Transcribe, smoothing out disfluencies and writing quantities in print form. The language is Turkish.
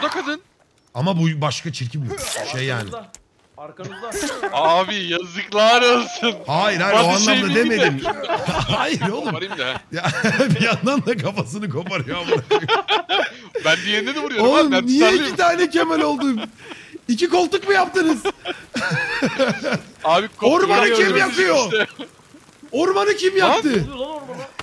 da kadın. Ama bu başka çirkin bu. Şey yani. Arkanızda. Abi yazıklar olsun. Hayır o Hadi anlamda şey demedim. Hayır oğlum. Koparayım da. Ya, bir yandan da kafasını koparıyor. Ben diğerine de vuruyorum. Oğlum ben niye tutarlıyım. 2 tane Kemal oldu? 2 koltuk mu yaptınız? Abi Ormanı kim koparıyorum yakıyor? işte. Ormanı kim yaktı? Ne oluyor lan ormana?